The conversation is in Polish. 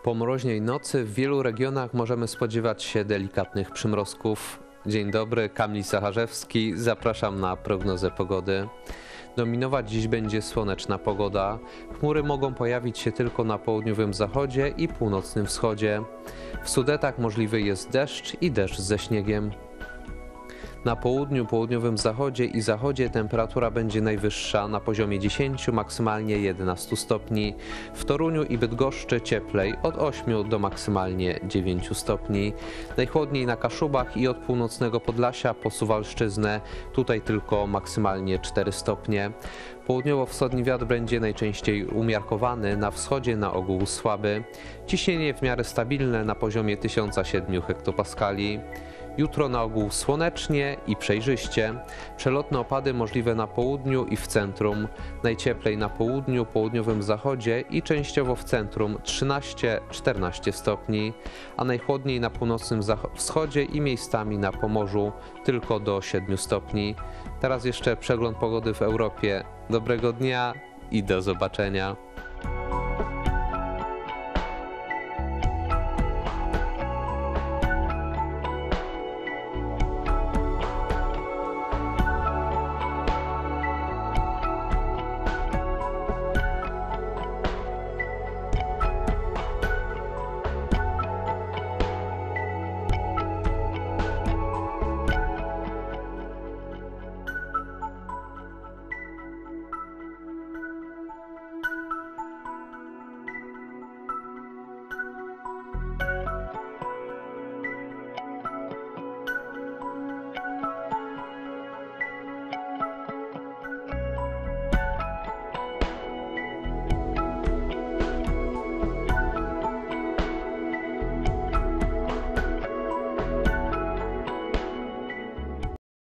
Po mroźnej nocy w wielu regionach możemy spodziewać się delikatnych przymrozków. Dzień dobry, Kamil Sacharzewski, zapraszam na prognozę pogody. Dominować dziś będzie słoneczna pogoda. Chmury mogą pojawić się tylko na południowym zachodzie i północnym wschodzie. W Sudetach możliwy jest deszcz i deszcz ze śniegiem. Na południu, południowym zachodzie i zachodzie temperatura będzie najwyższa na poziomie 10, maksymalnie 11 stopni. W Toruniu i Bydgoszczy cieplej od 8 do maksymalnie 9 stopni. Najchłodniej na Kaszubach i od północnego Podlasia po Suwalszczyznę, tutaj tylko maksymalnie 4 stopnie. Południowo-wschodni wiatr będzie najczęściej umiarkowany, na wschodzie na ogół słaby. Ciśnienie w miarę stabilne na poziomie 1007 hektopaskali. Jutro na ogół słonecznie i przejrzyście. Przelotne opady możliwe na południu i w centrum. Najcieplej na południu, południowym zachodzie i częściowo w centrum 13-14 stopni, a najchłodniej na północnym wschodzie i miejscami na Pomorzu tylko do 7 stopni. Teraz jeszcze przegląd pogody w Europie. Dobrego dnia i do zobaczenia.